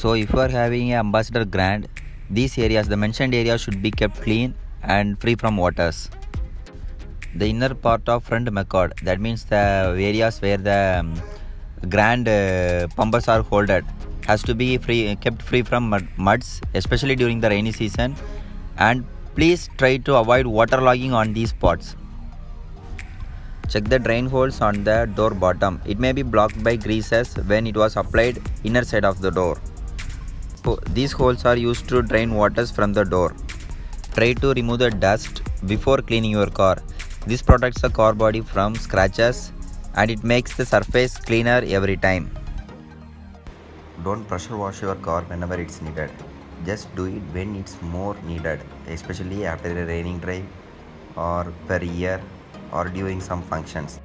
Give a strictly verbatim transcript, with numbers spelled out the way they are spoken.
So if you are having a ambassador grant, these areas, the mentioned areas should be kept clean and free from waters. The inner part of front macad, that means the areas where the um, grand uh, pumpers are holded, has to be free, kept free from mud, muds, especially during the rainy season. And please try to avoid waterlogging on these spots. Check the drain holes on the door bottom. It may be blocked by greases when it was applied inner side of the door. So these holes are used to drain waters from the door. Try to remove the dust before cleaning your car. This protects the car body from scratches and it makes the surface cleaner every time. Don't pressure wash your car whenever it's needed. Just do it when it's more needed, especially after a raining drive or per year or during some functions.